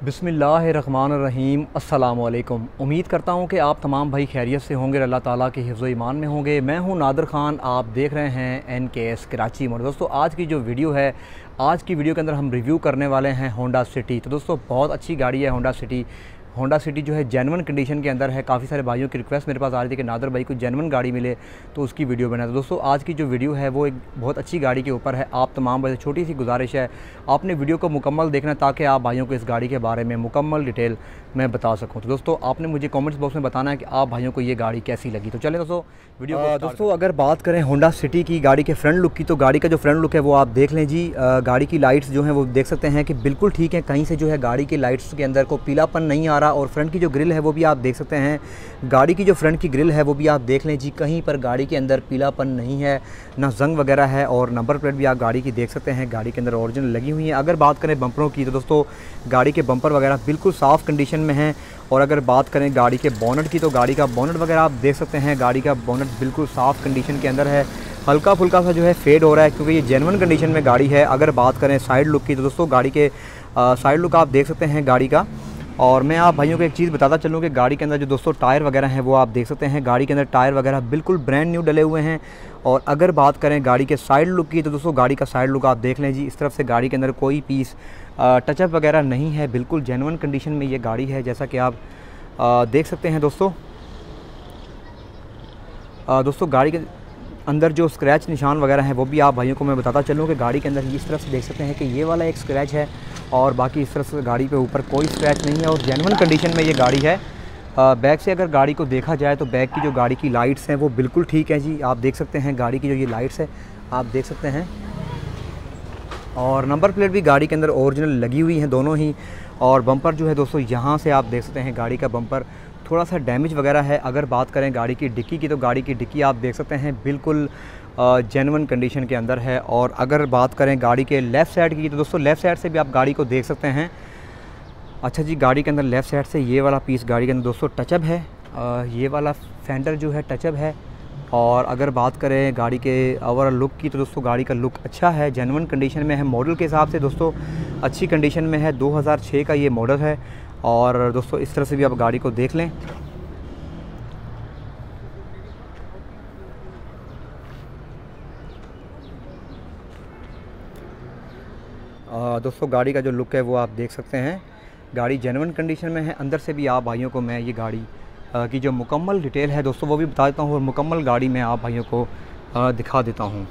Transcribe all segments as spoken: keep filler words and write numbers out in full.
बिस्मिल्लाहिर्रहमानिर्रहीम। अस्सलामुअलैकुम। उम्मीद करता हूँ कि आप तमाम भाई खैरियत से होंगे, अल्लाह ताला के हिफ्ज़ ईमान में होंगे। मैं हूँ नादिर ख़ान, आप देख रहे हैं एन के एस कराची मोड। दोस्तों आज की जो वीडियो है, आज की वीडियो के अंदर हम रिव्यू करने वाले हैं होंडा सिटी। तो दोस्तों बहुत अच्छी गाड़ी है होंडा सिटी। होंडा सिटी जो है जेन्युइन कंडीशन के अंदर है। काफ़ी सारे भाइयों की रिक्वेस्ट मेरे पास आ रही थी कि नादर भाई को जेन्युइन गाड़ी मिले तो उसकी वीडियो बना। तो दोस्तों आज की जो वीडियो है वो एक बहुत अच्छी गाड़ी के ऊपर है। आप तमाम भाई छोटी सी गुजारिश है, आपने वीडियो को मुकम्मल देखना ताकि आप भाइयों को इस गाड़ी के बारे में मुकम्मल डिटेल मैं बता सकूं। तो दोस्तों आपने मुझे कमेंट्स बॉक्स में बताना है कि आप भाइयों को ये गाड़ी कैसी लगी। तो चलें दोस्तों वीडियो को। दोस्तों अगर बात करें होंडा सिटी की गाड़ी के फ्रंट लुक की, तो गाड़ी का जो फ्रंट लुक है वो आप देख लें जी। आ, गाड़ी की लाइट्स जो हैं वो देख सकते हैं कि बिल्कुल ठीक है। कहीं से जो है गाड़ी की लाइट्स के अंदर को पीलापन नहीं आ रहा। और फ्रंट की जो ग्रिल है वो भी आप देख सकते हैं। गाड़ी की जो फ्रंट की ग्रिल है वो भी आप देख लें जी। कहीं पर गाड़ी के अंदर पीलापन नहीं है, ना जंग वगैरह है। और नंबर प्लेट भी आप गाड़ी की देख सकते हैं, गाड़ी के अंदर ओरिजिनल लगी हुई है। अगर बात करें बम्परों की, तो दोस्तों गाड़ी के बम्पर वगैरह बिल्कुल साफ़ कंडीशन में हैं। और अगर बात करें गाड़ी के बोनट की, तो गाड़ी का बोनट वगैरह आप देख सकते हैं। गाड़ी का बोनट बिल्कुल साफ़ कंडीशन के अंदर है। हल्का फुल्का सा जो है फेड हो रहा है क्योंकि ये जेन्युइन कंडीशन में गाड़ी है। अगर बात करें साइड लुक की, तो दोस्तों गाड़ी के साइड लुक आप देख सकते हैं गाड़ी का। और मैं आप भाइयों को एक चीज़ बताता चलूँ कि गाड़ी के अंदर जो दोस्तों टायर वगैरह हैं वो आप देख सकते हैं। गाड़ी के अंदर टायर वगैरह बिल्कुल ब्रांड न्यू डले हुए हैं। और अगर बात करें गाड़ी के साइड लुक की, तो दोस्तों गाड़ी का साइड लुक आप देख लें जी। इस तरफ से गाड़ी के अंदर कोई पीस टचअप वगैरह नहीं है, बिल्कुल जेन्युइन कंडीशन में ये गाड़ी है, जैसा कि आप आ, देख सकते हैं दोस्तों। आ, दोस्तों गाड़ी के अंदर जो स्क्रैच निशान वगैरह हैं वो भी आप भाइयों को मैं बताता चलूँ कि गाड़ी के अंदर इस तरफ से देख सकते हैं कि ये वाला एक स्क्रैच है और बाकी इस तरफ से गाड़ी पे ऊपर कोई स्क्रैच नहीं है और जेन्युइन कंडीशन में ये गाड़ी है। बैक से अगर गाड़ी को देखा जाए तो बैक की जो गाड़ी की लाइट्स हैं वो बिल्कुल ठीक है जी। आप देख सकते हैं गाड़ी की जो ये लाइट्स है आप देख सकते हैं। और नंबर प्लेट भी गाड़ी के अंदर ओरिजिनल लगी हुई हैं दोनों ही। और बम्पर जो है दोस्तों यहाँ से आप देख सकते हैं गाड़ी का बम्पर थोड़ा सा डैमेज वगैरह है। अगर बात करें गाड़ी की डिक्की की, तो गाड़ी की डिक्की आप देख सकते हैं बिल्कुल जेन्युइन कंडीशन के अंदर है। और अगर बात करें गाड़ी के लेफ़्ट साइड की, तो दोस्तों लेफ़्ट साइड से भी आप गाड़ी को देख सकते हैं। अच्छा जी, गाड़ी के अंदर लेफ़्ट साइड से ये वाला पीस गाड़ी के अंदर दोस्तों टचअप है। आ, ये वाला फेंडर जो है टचअप है। और अगर बात करें गाड़ी के ओवरऑल लुक की, तो दोस्तों गाड़ी का लुक अच्छा है, जेन्युइन कंडीशन में है। मॉडल के हिसाब से दोस्तों अच्छी कंडीशन में है। दो हज़ार छह का ये मॉडल है। और दोस्तों इस तरह से भी आप गाड़ी को देख लें। आ, दोस्तों गाड़ी का जो लुक है वो आप देख सकते हैं। गाड़ी जेन्युइन कंडीशन में है। अंदर से भी आप भाइयों को मैं ये गाड़ी आ, की जो मुकम्मल डिटेल है दोस्तों वो भी बता देता हूँ और मुकम्मल गाड़ी मैं आप भाइयों को आ, दिखा देता हूँ।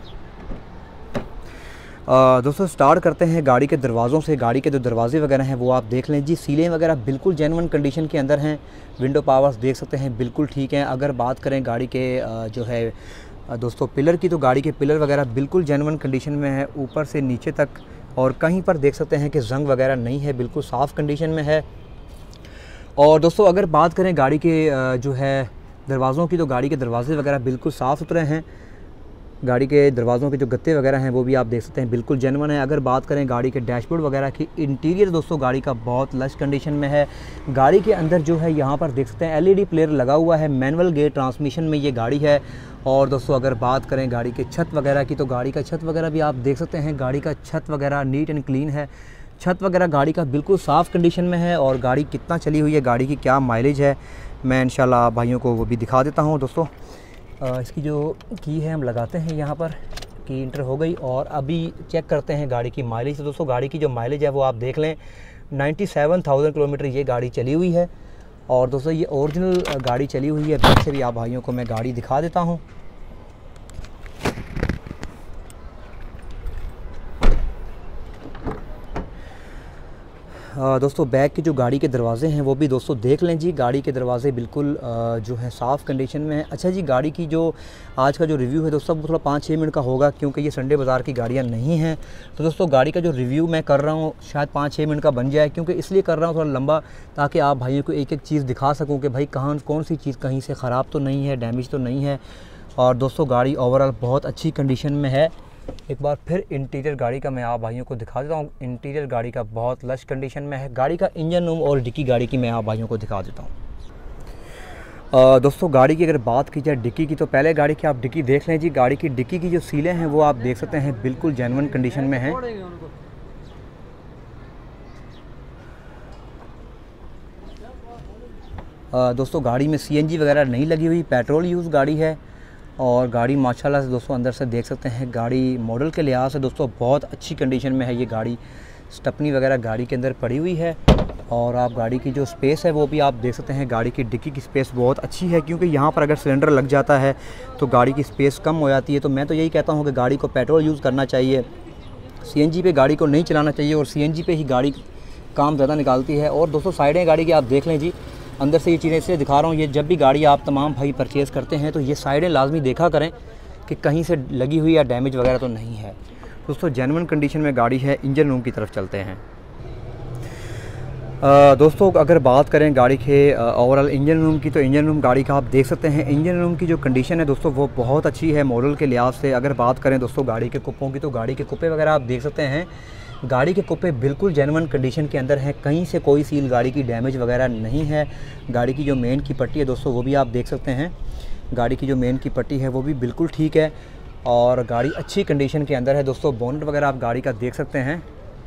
दोस्तों स्टार्ट करते हैं गाड़ी के दरवाज़ों से। गाड़ी के जो दरवाजे वगैरह हैं वो आप देख लें जी। सीलें वगैरह बिल्कुल जेन्युइन कंडीशन के अंदर हैं। विंडो पावर्स देख सकते हैं बिल्कुल ठीक हैं। अगर बात करें गाड़ी के जो है दोस्तों पिलर की, तो गाड़ी के पिलर वगैरह बिल्कुल जेन्युइन कंडीशन में है, ऊपर से नीचे तक। और कहीं पर देख सकते हैं कि जंग वगैरह नहीं है, बिल्कुल साफ़ कंडीशन में है। और दोस्तों अगर बात करें गाड़ी के जो है दरवाज़ों की, तो गाड़ी के दरवाजे वगैरह बिल्कुल साफ़ सुथरे हैं। गाड़ी के दरवाज़ों के जो गत्ते वगैरह हैं वो भी आप देख सकते हैं बिल्कुल जेन्युइन है। अगर बात करें गाड़ी के डैशबोर्ड वगैरह की, इंटीरियर दोस्तों गाड़ी का बहुत लश कंडीशन में है। गाड़ी के अंदर जो है यहाँ पर देख सकते हैं एलईडी प्लेयर लगा हुआ है। मैनुअल गेयर ट्रांसमिशन में ये गाड़ी है। और दोस्तों अगर बात करें गाड़ी के छत वगैरह की, तो गाड़ी का छत वगैरह भी आप देख सकते हैं। गाड़ी का छत वगैरह नीट एंड क्लीन है। छत वगैरह गाड़ी का बिल्कुल साफ़ कंडीशन में है। और गाड़ी कितना चली हुई है, गाड़ी की क्या माइलेज है, मैं इंशाल्लाह भाइयों को वो भी दिखा देता हूँ। दोस्तों आ, इसकी जो की है हम लगाते हैं यहाँ पर, की इंटर हो गई। और अभी चेक करते हैं गाड़ी की माइलेज। तो दोस्तों गाड़ी की जो माइलेज है वो आप देख लें, सत्तानवे हज़ार किलोमीटर ये गाड़ी चली हुई है। और दोस्तों ये ओरिजिनल गाड़ी चली हुई है। बैक से भी आप भाइयों को मैं गाड़ी दिखा देता हूँ। दोस्तों बैक के जो गाड़ी के दरवाज़े हैं वो भी दोस्तों देख लें जी। गाड़ी के दरवाज़े बिल्कुल जो है साफ़ कंडीशन में है। अच्छा जी, गाड़ी की जो आज का जो रिव्यू है दोस्तों वो थोड़ा पाँच छः मिनट का होगा क्योंकि ये संडे बाज़ार की गाड़ियाँ नहीं हैं। तो दोस्तों गाड़ी का जो रिव्यू मैं कर रहा हूँ शायद पाँच छः मिनट का बन जाए, क्योंकि इसलिए कर रहा हूँ थोड़ा लंबा, ताकि आप भाइयों को एक एक चीज़ दिखा सकूँ कि भाई कहाँ कौन सी चीज़ कहीं से ख़राब तो नहीं है, डैमेज तो नहीं है। और दोस्तों गाड़ी ओवरऑल बहुत अच्छी कंडीशन में है। एक बार फिर इंटीरियर गाड़ी का मैं आप भाइयों को दिखा देता हूँ। इंटीरियर गाड़ी का बहुत लश कंडीशन में है। गाड़ी का इंजन रूम और डिक्की गाड़ी की मैं आप भाइयों को दिखा देता हूँ। दोस्तों गाड़ी की अगर बात की जाए डिक्की की, तो पहले गाड़ी की आप डिक्की देख लें जी। गाड़ी की डिक्की की जो सीलें हैं वो आप देख सकते हैं बिल्कुल जेन्युइन कंडीशन में हैं। दोस्तों गाड़ी में सीएनजी वगैरह नहीं लगी हुई, पेट्रोल यूज़ गाड़ी है। और गाड़ी माशाल्लाह से दोस्तों अंदर से देख सकते हैं, गाड़ी मॉडल के लिहाज से दोस्तों बहुत अच्छी कंडीशन में है ये गाड़ी। स्टपनी वगैरह गाड़ी के अंदर पड़ी हुई है। और आप गाड़ी की जो स्पेस है वो भी आप देख सकते हैं, गाड़ी की डिक्की की स्पेस बहुत अच्छी है, क्योंकि यहाँ पर अगर सिलेंडर लग जाता है तो गाड़ी की स्पेस कम हो जाती है। तो मैं तो यही कहता हूँ कि गाड़ी को पेट्रोल यूज़ करना चाहिए, सीएनजी पे गाड़ी को नहीं चलाना चाहिए, और सीएनजी पे ही गाड़ी काम ज़्यादा निकालती है। और दोस्तों साइडें गाड़ी की आप देख लें जी, अंदर से ये चीज़ें इसलिए दिखा रहा हूँ, ये जब भी गाड़ी आप तमाम भाई परचेज़ करते हैं तो ये साइडें लाजमी देखा करें कि कहीं से लगी हुई या डैमेज वगैरह तो नहीं है। दोस्तों जेन्युइन कंडीशन में गाड़ी है। इंजन रूम की तरफ चलते हैं। आ, दोस्तों अगर बात करें गाड़ी के ओवरऑल इंजन रूम की, तो इंजन रूम गाड़ी का आप देख सकते हैं, इंजन रूम की जो कंडीशन है दोस्तों वो बहुत अच्छी है मॉडल के लिहाज से। अगर बात करें दोस्तों गाड़ी के कुप्पों की, तो गाड़ी के कुप्पे वगैरह आप देख सकते हैं, गाड़ी के कुप्पे बिल्कुल जेन्युइन कंडीशन के अंदर हैं, कहीं से कोई सील गाड़ी की डैमेज वगैरह नहीं है। गाड़ी की जो मेन की पट्टी है दोस्तों वो भी आप देख सकते हैं, गाड़ी की जो मेन की पट्टी है वो भी बिल्कुल ठीक है, और गाड़ी अच्छी कंडीशन के अंदर है। दोस्तों बोनट वगैरह आप गाड़ी का देख सकते हैं।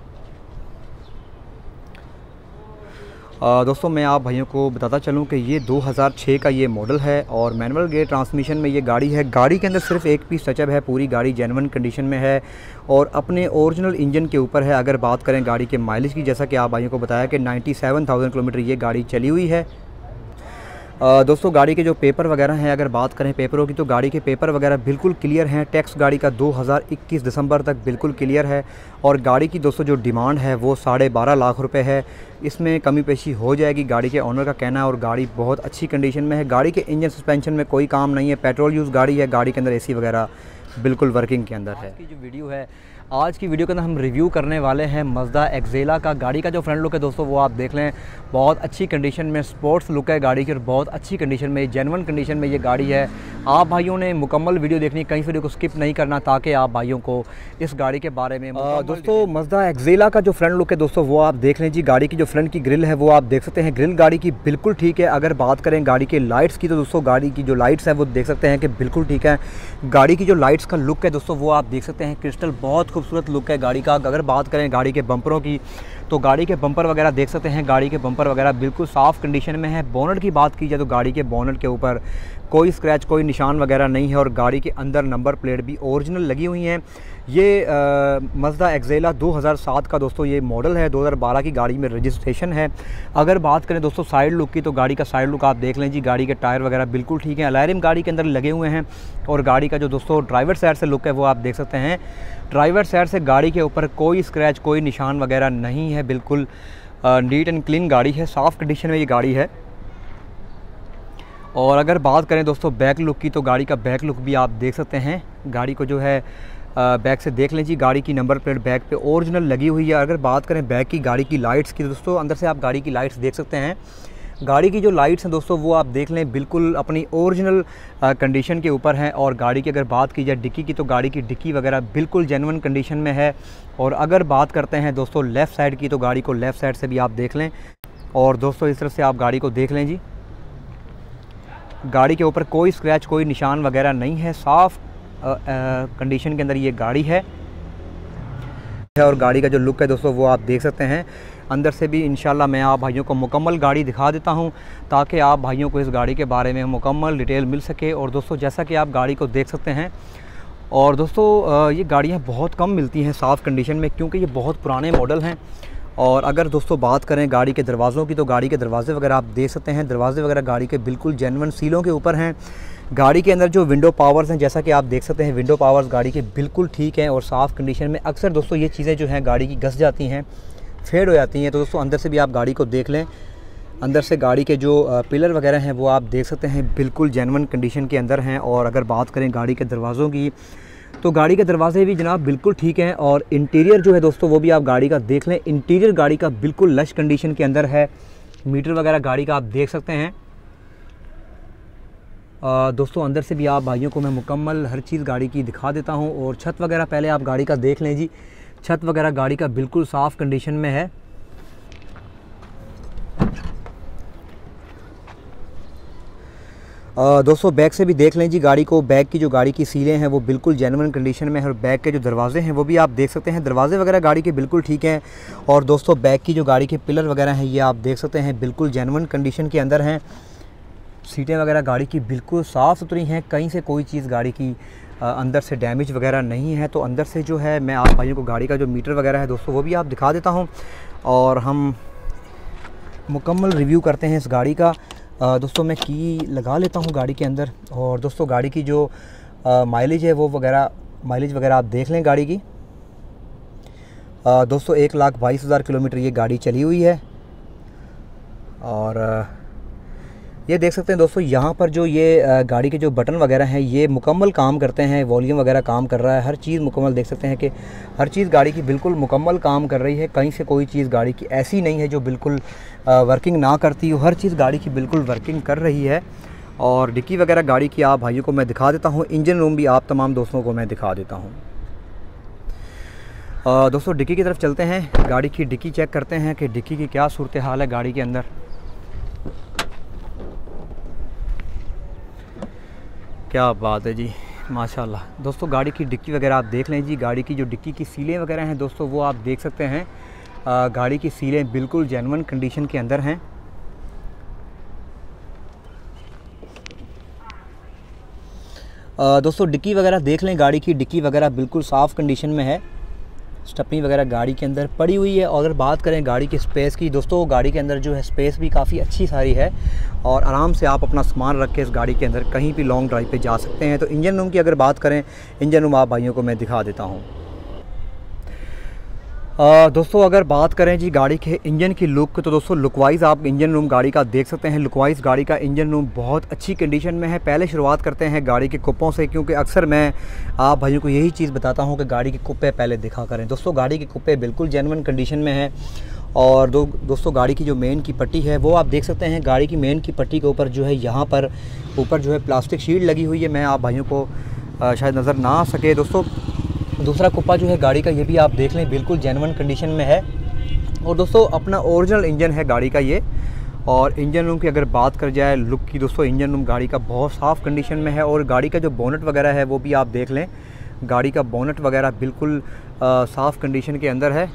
आ, दोस्तों मैं आप भाइयों को बताता चलूं कि ये दो हज़ार छह का ये मॉडल है, और मैनुअल गियर ट्रांसमिशन में ये गाड़ी है। गाड़ी के अंदर सिर्फ एक पीस टचअप है, पूरी गाड़ी जेन्युइन कंडीशन में है और अपने ओरिजिनल इंजन के ऊपर है। अगर बात करें गाड़ी के माइलेज की, जैसा कि आप भाइयों को बताया कि सत्तानवे हज़ार किलोमीटर ये गाड़ी चली हुई है। आ, दोस्तों गाड़ी के जो पेपर वगैरह हैं, अगर बात करें पेपरों की, तो गाड़ी के पेपर वगैरह बिल्कुल क्लियर हैं। टैक्स गाड़ी का दो हज़ार इक्कीस दिसंबर तक बिल्कुल क्लियर है, और गाड़ी की दोस्तों जो डिमांड है वो साढ़े बारह लाख रुपए है। इसमें कमी पेशी हो जाएगी, गाड़ी के ओनर का कहना है, और गाड़ी बहुत अच्छी कंडीशन में है। गाड़ी के इंजन सस्पेंशन में कोई काम नहीं है, पेट्रोल यूज़ गाड़ी है, गाड़ी के अंदर एसी वगैरह बिल्कुल वर्किंग के अंदर है। आज की जो वीडियो है, आज की वीडियो के अंदर हम रिव्यू करने वाले हैं मज़दा एक्सेला का। गाड़ी का जो फ्रंट लुक है दोस्तों वो आप देख लें, बहुत अच्छी कंडीशन में स्पोर्ट्स लुक है गाड़ी की, और बहुत अच्छी कंडीशन में, जेन्युइन कंडीशन में ये गाड़ी है। आप भाइयों ने मुकम्मल वीडियो देखनी, कहीं वीडियो को स्किप नहीं करना, ताकि आप भाइयों को इस गाड़ी के बारे में आ, दोस्तों मज़दा एक्सेला का जो फ्रंट लुक है दोस्तों वो आप देख लें जी। गाड़ी की जो फ्रंट की ग्रिल है वो आप देख सकते हैं, ग्रिल गाड़ी की बिल्कुल ठीक है। अगर बात करें गाड़ी के लाइट्स की, तो दोस्तों गाड़ी की जो लाइट्स है वो देख सकते हैं कि बिल्कुल ठीक है। गाड़ी की जो लाइट्स का लुक है दोस्तों वो आप देख सकते हैं, क्रिस्टल बहुत खूबसूरत लुक है गाड़ी का। अगर बात करें गाड़ी के बम्परों की, तो गाड़ी के बम्पर वगैरह देख सकते हैं, गाड़ी के बम्पर वगैरह बिल्कुल साफ़ कंडीशन में है। बोनट की बात की जाए तो गाड़ी के बोनट के ऊपर कोई स्क्रैच, कोई निशान वगैरह नहीं है, और गाड़ी के अंदर नंबर प्लेट भी ओरिजिनल लगी हुई हैं। ये मज़दा एक्सेला दो हज़ार सात का दोस्तों ये मॉडल है, दो हज़ार बारह की गाड़ी में रजिस्ट्रेशन है। अगर बात करें दोस्तों साइड लुक की, तो गाड़ी का साइड लुक आप देख लें जी, गाड़ी के टायर वगैरह बिल्कुल ठीक है, अलैरिम गाड़ी के अंदर लगे हुए हैं। और गाड़ी का जो दोस्तों ड्राइवर साइड से लुक है वो आप देख सकते हैं, ड्राइवर साइड से गाड़ी के ऊपर कोई स्क्रैच, कोई निशान वगैरह नहीं है, बिल्कुल नीट एंड क्लीन गाड़ी है, साफ़ कंडीशन में ये गाड़ी है। और अगर बात करें दोस्तों बैक लुक की, तो गाड़ी का बैक लुक भी आप देख सकते हैं, गाड़ी को जो है बैक से देख लें जी, गाड़ी की नंबर प्लेट बैक पे ओरिजिनल लगी हुई है। अगर बात करें बैक की गाड़ी की लाइट्स की, दोस्तों अंदर से आप गाड़ी की लाइट्स देख सकते हैं, गाड़ी की जो लाइट्स हैं दोस्तों वो आप देख लें, बिल्कुल अपनी ओरिजिनल कंडीशन के ऊपर हैं। और गाड़ी की अगर बात की जाए डिक्की की, तो गाड़ी की डिक्की वगैरह बिल्कुल जेन्युइन कंडीशन में है। और अगर बात करते हैं दोस्तों लेफ़्ट साइड की, तो गाड़ी को लेफ़्ट साइड से भी आप देख लें, और दोस्तों इस तरफ से आप गाड़ी को देख लें जी, गाड़ी के ऊपर कोई स्क्रैच, कोई निशान वगैरह नहीं है, साफ़ कंडीशन के अंदर ये गाड़ी है। और गाड़ी का जो लुक है दोस्तों वो आप देख सकते हैं, अंदर से भी इंशाल्लाह मैं आप भाइयों को मुकम्मल गाड़ी दिखा देता हूं, ताकि आप भाइयों को इस गाड़ी के बारे में मुकम्मल डिटेल मिल सके। और दोस्तों जैसा कि आप गाड़ी को देख सकते हैं, और दोस्तों ये गाड़ियाँ बहुत कम मिलती हैं साफ़ कंडीशन में, क्योंकि ये बहुत पुराने मॉडल हैं। और अगर दोस्तों बात करें गाड़ी के दरवाज़ों की, तो गाड़ी के दरवाज़े वगैरह आप देख सकते हैं, दरवाज़े वगैरह गाड़ी के बिल्कुल जेन्युइन सीलों के ऊपर हैं। गाड़ी के अंदर जो विंडो पावर्स हैं, जैसा कि आप देख सकते हैं, विंडो पावर्स गाड़ी के बिल्कुल ठीक हैं और साफ़ कंडीशन में। अक्सर दोस्तों ये चीज़ें जो हैं गाड़ी की घस जाती हैं, फेड हो जाती हैं, तो दोस्तों अंदर से भी आप गाड़ी को देख लें, अंदर से गाड़ी के जो पिलर वगैरह हैं वो आप देख सकते हैं, बिल्कुल जेन्युइन कंडीशन के अंदर हैं। और अगर बात करें गाड़ी के दरवाज़ों की, तो गाड़ी के दरवाजे भी जनाब बिल्कुल ठीक हैं। और इंटीरियर जो है दोस्तों वो भी आप गाड़ी का देख लें, इंटीरियर गाड़ी का बिल्कुल लश कंडीशन के अंदर है। मीटर वगैरह गाड़ी का आप देख सकते हैं। आ, दोस्तों अंदर से भी आप भाइयों को मैं मुकम्मल हर चीज़ गाड़ी की दिखा देता हूं। और छत वगैरह पहले आप गाड़ी का देख लें जी, छत वगैरह गाड़ी का बिल्कुल साफ़ कंडीशन में है। आ, दोस्तों बैक से भी देख लें जी गाड़ी को। बैक की जो गाड़ी की सीलें हैं वो बिल्कुल जेन्युइन कंडीशन में है और बैक के जो दरवाजे हैं वो भी आप देख सकते हैं, दरवाजे वगैरह गाड़ी के बिल्कुल ठीक हैं। और दोस्तों बैक की जो गाड़ी के पिलर वगैरह हैं ये आप देख सकते हैं बिल्कुल जेन्युइन कंडीशन के अंदर हैं। सीटें वगैरह गाड़ी की बिल्कुल साफ़ सुथरी हैं, कहीं से कोई चीज़ गाड़ी की अंदर से डैमेज वगैरह नहीं है। तो अंदर से जो है मैं आप भाइयों को गाड़ी का जो मीटर वगैरह है दोस्तों वो भी आप दिखा देता हूँ और हम मुकम्मल रिव्यू करते हैं इस गाड़ी का। आ, दोस्तों मैं की लगा लेता हूँ गाड़ी के अंदर। और दोस्तों गाड़ी की जो माइलेज है वो वगैरह माइलेज वगैरह आप देख लें गाड़ी की। आ, दोस्तों एक लाख बाईस हज़ार किलोमीटर ये गाड़ी चली हुई है। और आ, ये देख सकते हैं दोस्तों यहाँ पर जो ये गाड़ी के जो बटन वगैरह हैं ये मुकम्मल काम करते हैं, वॉल्यूम वगैरह काम कर रहा है, हर चीज़ मुकम्मल देख सकते हैं कि हर चीज़ गाड़ी की बिल्कुल मुकम्मल काम कर रही है। कहीं से कोई चीज़ गाड़ी की ऐसी नहीं है जो बिल्कुल वर्किंग ना करती हो, हर चीज़ गाड़ी की बिल्कुल वर्किंग कर रही है। और डिक्की वगैरह गाड़ी की आप भाइयों को मैं दिखा देता हूँ, इंजन रूम भी आप तमाम दोस्तों को मैं दिखा देता हूँ। दोस्तों डिक्की की तरफ चलते हैं, गाड़ी की डिक्की चेक करते हैं कि डिक्की की क्या सूरत हाल है गाड़ी के अंदर। क्या बात है जी, माशाल्लाह। दोस्तों गाड़ी की डिक्की वगैरह आप देख लें जी, गाड़ी की जो डिक्की की सीलें वगैरह हैं दोस्तों वो आप देख सकते हैं। आ, गाड़ी की सीलें बिल्कुल जेन्युइन कंडीशन के अंदर हैं। आ, दोस्तों डिक्की वगैरह देख लें, गाड़ी की डिक्की वगैरह बिल्कुल साफ़ कंडीशन में है, स्टपनी वगैरह गाड़ी के अंदर पड़ी हुई है। और अगर बात करें गाड़ी की स्पेस की दोस्तों, गाड़ी के अंदर जो है स्पेस भी काफ़ी अच्छी सारी है और आराम से आप अपना सामान रख के इस गाड़ी के अंदर कहीं भी लॉन्ग ड्राइव पे जा सकते हैं। तो इंजन रूम की अगर बात करें, इंजन रूम आप भाइयों को मैं दिखा देता हूँ। आ, दोस्तों अगर बात करें जी गाड़ी के इंजन की लुक, तो दोस्तों लुक वाइज़ आप इंजन रूम गाड़ी का देख सकते हैं। लुक वाइज़ गाड़ी का इंजन रूम बहुत अच्छी कंडीशन में है। पहले शुरुआत करते हैं गाड़ी के कुप्पों से, क्योंकि अक्सर मैं आप भाइयों को यही चीज़ बताता हूं कि गाड़ी के कुप्पे पहले दिखा करें। दोस्तों गाड़ी के कुप्पे बिल्कुल जेन्युइन कंडीशन में है। और दो दोस्तों गाड़ी की जो मेन की पट्टी है वो आप देख सकते हैं। गाड़ी की मेन की पट्टी के ऊपर जो है यहाँ पर ऊपर जो है प्लास्टिक शील्ड लगी हुई है, मैं आप भाइयों को आ, शायद नज़र ना आ सके दोस्तों। दूसरा कुप्पा जो है गाड़ी का ये भी आप देख लें बिल्कुल जेन्युइन कंडीशन में है। और दोस्तों अपना ओरिजिनल इंजन है गाड़ी का ये। और इंजन रूम की अगर बात कर जाए लुक की दोस्तों, इंजन रूम गाड़ी का बहुत साफ़ कंडीशन में है। और गाड़ी का जो बोनट वगैरह है वो भी आप देख लें, गाड़ी का बोनट वगैरह बिल्कुल साफ़ कंडीशन के अंदर है।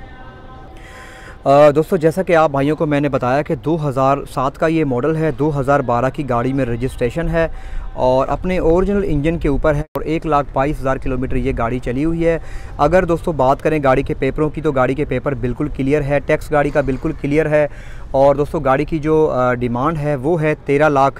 आ, दोस्तों जैसा कि आप भाइयों को मैंने बताया कि दो हज़ार सात का ये मॉडल है, दो हज़ार बारह की गाड़ी में रजिस्ट्रेशन है और अपने ओरिजिनल इंजन के ऊपर है और एक लाख बाईस हज़ार किलोमीटर ये गाड़ी चली हुई है। अगर दोस्तों बात करें गाड़ी के पेपरों की, तो गाड़ी के पेपर बिल्कुल क्लियर है, टैक्स गाड़ी का बिल्कुल क्लियर है। और दोस्तों गाड़ी की जो डिमांड है वो है तेरह लाख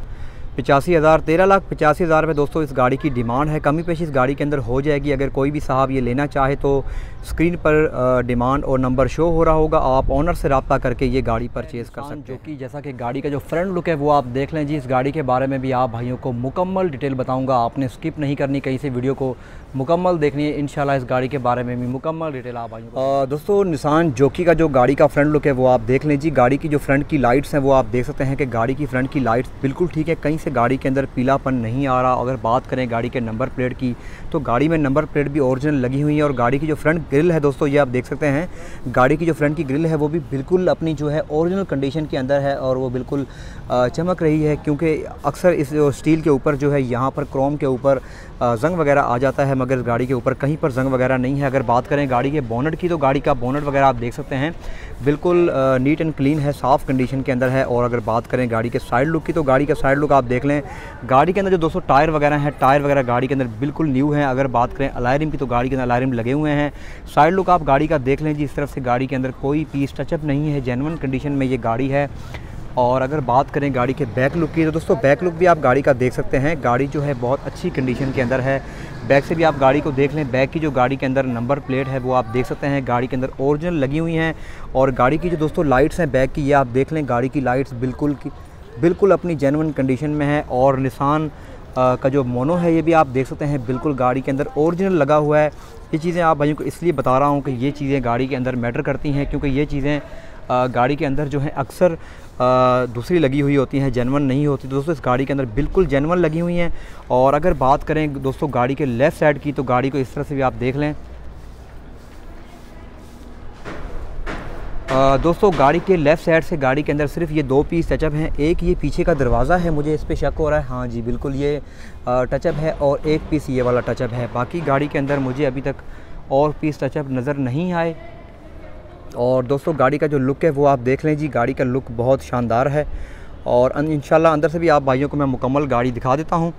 पचासी हज़ार तेरह लाख पचासी हज़ार में दोस्तों इस गाड़ी की डिमांड है। कमी पेशी इस गाड़ी के अंदर हो जाएगी। अगर कोई भी साहब ये लेना चाहे तो स्क्रीन पर डिमांड और नंबर शो हो रहा होगा, आप ऑनर से रब्ता करके ये गाड़ी परचेज़ कर सकते हैं। जो कि जैसा कि गाड़ी का जो फ्रंट लुक है वो आप देख लें जी। इस गाड़ी के बारे में भी आप भाइयों को मुकम्मल डिटेल बताऊँगा, आपने स्किप नहीं करनी, कहीं से वीडियो को मुकम्मल देखनी है। इंशाल्लाह इस गाड़ी के बारे में भी मुकम्मल डिटेल आप भाइयों को। दोस्तों निसान जोकी का जो गाड़ी का फ्रंट लुक है वो आप देख लें जी। गाड़ी की जो फ्रंट की लाइट्स हैं वो आप देख सकते हैं कि गाड़ी की फ्रंट की लाइट्स बिल्कुल ठीक है, कहीं से गाड़ी के अंदर पीलापन नहीं आ रहा। अगर बात करें गाड़ी के नंबर प्लेट की, तो गाड़ी में नंबर प्लेट भी ओरिजिनल लगी हुई है। और गाड़ी की जो फ्रंट ग्रिल है दोस्तों ये आप देख सकते हैं, गाड़ी की जो फ्रंट की ग्रिल है वो भी बिल्कुल अपनी जो है ओरिजिनल कंडीशन के अंदर है और वो बिल्कुल चमक रही है। क्योंकि अक्सर इस स्टील के ऊपर जो है यहाँ पर क्रोम के ऊपर जंग वगैरह आ जाता है, मगर इस गाड़ी के ऊपर कहीं पर जंग वगैरह नहीं है। अगर बात करें गाड़ी के बोनट की, तो गाड़ी का बोनट वगैरह आप देख सकते हैं बिल्कुल नीट एंड क्लीन है, साफ़ कंडीशन के अंदर है। और अगर बात करें गाड़ी के साइड लुक की, तो गाड़ी का साइड लुक आप देख लें। गाड़ी के अंदर जो दोस्तों टायर वगैरह हैं, टायर वगैरह गाड़ी के अंदर बिल्कुल न्यू हैं। अगर बात करें अलायरिम की, तो गाड़ी के अंदर अलायरिम लगे हुए हैं। साइड लुक आप गाड़ी का देख लें जी, इस तरफ से गाड़ी के अंदर कोई पीस टचअप नहीं है, जेन्युइन कंडीशन में ये गाड़ी है। और अगर बात करें गाड़ी के बैक लुक की, तो दोस्तों बैक लुक भी आप गाड़ी का देख सकते हैं। गाड़ी जो है बहुत अच्छी कंडीशन के अंदर है। बैक से भी आप गाड़ी को देख लें, बैक की जो गाड़ी के अंदर नंबर प्लेट है वो आप देख सकते हैं, गाड़ी के अंदर ओरिजिनल लगी हुई हैं। और गाड़ी की जो दोस्तों लाइट्स हैं बैक की, ये आप देख लें, गाड़ी की लाइट्स बिल्कुल की बिल्कुल अपनी जेन्युइन कंडीशन में है। और निसान का जो मोनो है ये भी आप देख सकते हैं बिल्कुल गाड़ी के अंदर ओरिजिनल लगा हुआ है। ये चीज़ें आप भाइयों को इसलिए बता रहा हूँ कि ये चीज़ें गाड़ी के अंदर मैटर करती हैं, क्योंकि ये चीज़ें गाड़ी के अंदर जो है अक्सर दूसरी लगी हुई होती हैं, जेन्युइन नहीं होती। तो दोस्तों इस गाड़ी के अंदर बिल्कुल जेन्युइन लगी हुई हैं। और अगर बात करें दोस्तों गाड़ी के लेफ़्ट साइड की, तो गाड़ी को इस तरह से भी आप देख लें। आ, दोस्तों गाड़ी के लेफ़्ट साइड से गाड़ी के अंदर सिर्फ ये दो पीस टचअप हैं। एक ये पीछे का दरवाज़ा है, मुझे इस पे शक हो रहा है। हाँ जी बिल्कुल ये टचअप है और एक पीस ये वाला टचअप है। बाकी गाड़ी के अंदर मुझे अभी तक और पीस टचअप नज़र नहीं आए। और दोस्तों गाड़ी का जो लुक है वो आप देख लें जी, गाड़ी का लुक बहुत शानदार है। और इंशाल्लाह अंदर से भी आप भाइयों को मैं मुकम्मल गाड़ी दिखा देता हूँ।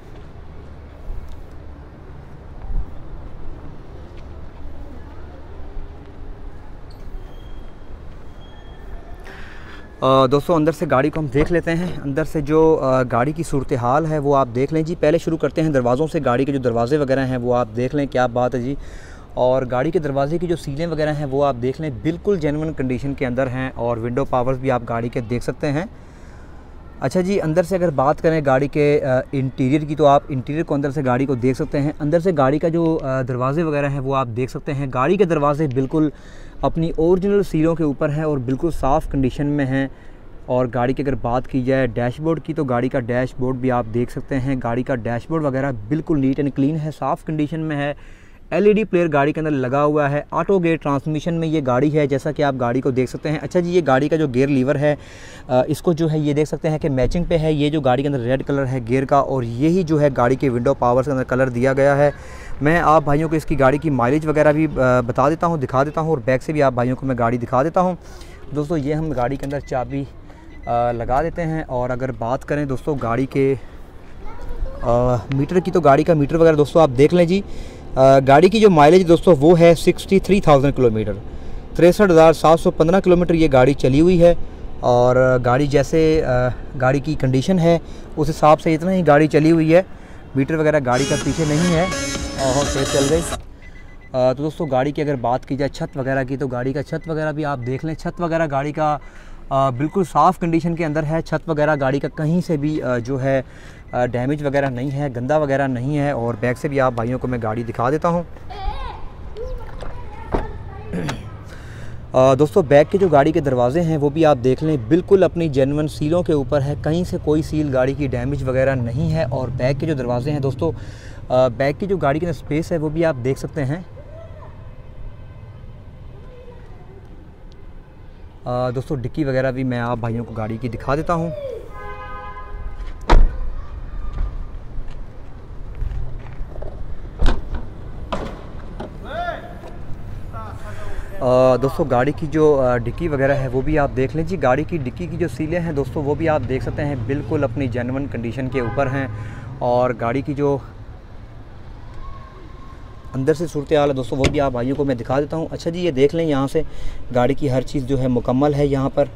दोस्तों अंदर से गाड़ी को हम देख लेते हैं। अंदर से जो गाड़ी की सूरत हाल है वो आप देख लें जी। पहले शुरू करते हैं दरवाज़ों से। गाड़ी के जो दरवाज़े वगैरह हैं वो आप देख लें, क्या बात है जी। और गाड़ी के दरवाजे की जो सीलें वगैरह हैं वो आप देख लें, बिल्कुल जेन्युइन कंडीशन के अंदर हैं। और विंडो पावर्स भी आप गाड़ी के देख सकते हैं। अच्छा जी, अंदर से अगर बात करें गाड़ी के इंटीरियर की, तो आप इंटीरियर को अंदर से गाड़ी को देख सकते हैं। अंदर से गाड़ी का जो दरवाजे वगैरह हैं वो आप देख सकते हैं। गाड़ी के दरवाजे बिल्कुल अपनी ओरिजिनल सीलों के ऊपर हैं और बिल्कुल साफ़ कंडीशन में हैं। और गाड़ी की अगर बात की जाए डैशबोर्ड की, तो गाड़ी का डैशबोर्ड भी आप देख सकते हैं। गाड़ी का डैशबोर्ड वगैरह बिल्कुल नीट एंड क्लीन है, साफ़ कंडीशन में है। एलईडी प्लेयर गाड़ी के अंदर लगा हुआ है। ऑटो गेयर ट्रांसमिशन में ये गाड़ी है, जैसा कि आप गाड़ी को देख सकते हैं। अच्छा जी, ये गाड़ी का जो गेयर लीवर है इसको जो है ये देख सकते हैं कि मैचिंग पे है। ये जो गाड़ी के अंदर रेड कलर है गेयर का, और यही जो है गाड़ी के विंडो पावर के अंदर कलर दिया गया है। मैं आप भाइयों को इसकी गाड़ी की माइलेज वगैरह भी बता देता हूँ, दिखा देता हूँ। और बैक से भी आप भाइयों को मैं गाड़ी दिखा देता हूँ। दोस्तों ये हम गाड़ी के अंदर चाबी लगा देते हैं। और अगर बात करें दोस्तों गाड़ी के आ, मीटर की, तो गाड़ी का मीटर वगैरह दोस्तों आप देख लें जी। आ, गाड़ी की जो माइलेज दोस्तों वो है सिक्सटी थ्री थाउजेंड किलोमीटर, तिरसठ हज़ार सात सौ पंद्रह किलोमीटर ये गाड़ी चली हुई है। और गाड़ी जैसे आ, गाड़ी की कंडीशन है उस हिसाब से इतना ही गाड़ी चली हुई है। मीटर वगैरह गाड़ी का पीछे नहीं है और तेज़ चल गई। तो दोस्तों गाड़ी की अगर बात की जाए छत वगैरह की, तो गाड़ी का छत वगैरह भी आप देख लें। छत वगैरह गाड़ी का आ, बिल्कुल साफ़ कंडीशन के अंदर है। छत वगैरह गाड़ी का कहीं से भी आ, जो है डैमेज वगैरह नहीं है, गंदा वगैरह नहीं है। और बैक से भी आप भाइयों को मैं गाड़ी दिखा देता हूँ। दोस्तों बैक के जो गाड़ी के दरवाजे हैं वो भी आप देख लें, बिल्कुल अपनी जेन्युइन सीलों के ऊपर है। कहीं से कोई सील गाड़ी की डैमेज वगैरह नहीं है। और बैक के जो दरवाजे हैं दोस्तों, बैक की जो गाड़ी के अंदर स्पेस है वो भी आप देख सकते हैं। आ, दोस्तों डिक्की वगैरह भी मैं आप भाइयों को गाड़ी की दिखा देता हूँ। आ, दोस्तों गाड़ी की जो डिक्की वगैरह है वो भी आप देख लें जी। गाड़ी की डिक्की की जो सीलें हैं दोस्तों वो भी आप देख सकते हैं, बिल्कुल अपनी जेन्युइन कंडीशन के ऊपर हैं। और गाड़ी की जो अंदर से सूरत हाल है दोस्तों वो भी आप भाइयों को मैं दिखा देता हूँ। अच्छा जी, ये देख लें, यहाँ से गाड़ी की हर चीज़ जो है मुकम्मल है यहाँ पर।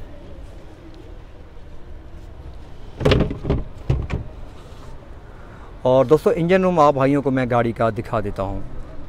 और दोस्तों इंजन रूम आप भाइयों को मैं गाड़ी का दिखा देता हूँ।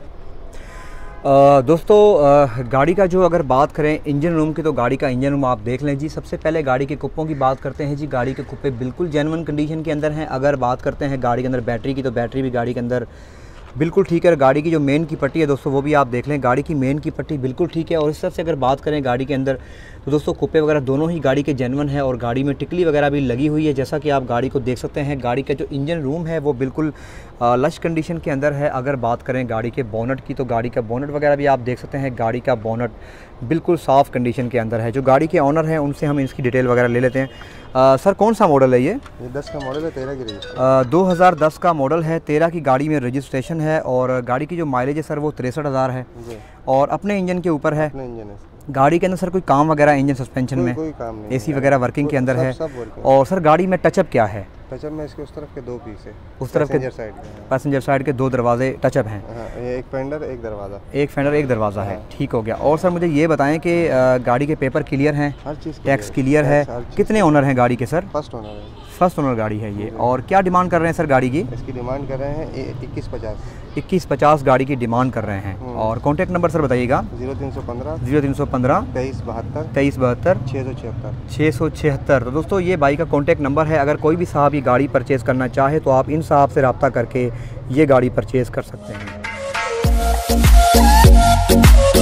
दोस्तों आ, गाड़ी का जो अगर बात करें इंजन रूम की, तो गाड़ी का इंजन रूम आप देख लें जी। सबसे पहले गाड़ी के कुप्पों की बात करते हैं जी। गाड़ी के कुप्पे बिल्कुल जेन्युइन कंडीशन के अंदर हैं। अगर बात करते हैं गाड़ी के अंदर बैटरी की, तो बैटरी भी गाड़ी के अंदर बिल्कुल ठीक है। गाड़ी की जो मेन की पट्टी है दोस्तों वो भी आप देख लें, गाड़ी की मेन की पट्टी बिल्कुल ठीक है। और इस तरफ से अगर बात करें गाड़ी के अंदर, तो दोस्तों कुप्पे वगैरह दोनों ही गाड़ी के जेन्युइन है। और गाड़ी में टिकली वगैरह भी लगी हुई है, जैसा कि आप गाड़ी को देख सकते हैं। गाड़ी का जो इंजन रूम है वो बिल्कुल लश कंडीशन के अंदर है। अगर बात करें गाड़ी के बोनट की, तो गाड़ी का बोनट वगैरह भी आप देख सकते हैं। गाड़ी का बोनट बिल्कुल साफ़ कंडीशन के अंदर है। जो गाड़ी के ऑनर हैं उनसे हम इसकी डिटेल वगैरह ले लेते हैं। आ, सर कौन सा मॉडल है ये? ये दस का मॉडल है, तेरह की रजिस्ट्रेशन। दो हज़ार दस का मॉडल है, तेरह की गाड़ी में रजिस्ट्रेशन है। और गाड़ी की जो माइलेज है सर वो तिरसठ हज़ार है और अपने इंजन के ऊपर है। अपने इंजन है। गाड़ी के अंदर सर कोई काम वगैरह इंजन सस्पेंशन में? कोई काम नहीं, एसी वगैरह वर्किंग के अंदर है। सब वर्किंग। और सर गाड़ी में टचअप क्या है? टचअप में इसके उस तरफ के दो पीस है, उस तरफ के साइड पैसेंजर साइड के दो दरवाजे टचअप हैं। हाँ, एक फेंडर एक दरवाज़ा। एक फेंडर एक दरवाज़ा है, ठीक हो गया। और सर मुझे ये बताएं कि गाड़ी के पेपर क्लियर हैं, हर चीज़ टैक्स क्लियर है। कितने ओनर हैं गाड़ी के सर? फर्स्ट ओनर है। फर्स्ट ओनर गाड़ी है ये। और क्या डिमांड कर रहे हैं सर गाड़ी की? इसकी डिमांड कर रहे हैं इक्कीस पचास। इक्कीस पचास गाड़ी की डिमांड कर रहे हैं। और कॉन्टैक्ट नंबर सर बताइएगा। जीरो तीन सौ पंद्रह जीरो तीन सौ पंद्रह तेईस बहत्तर तेईस बहत्तर छः सौ छिहत्तर छः सौ छिहत्तर। तो दोस्तों ये भाई का कॉन्टैक्ट नंबर है। अगर कोई भी साहब ये गाड़ी परचेज़ करना चाहे तो आप इन साहब से रब्ता करके ये गाड़ी परचेज़ कर सकते हैं।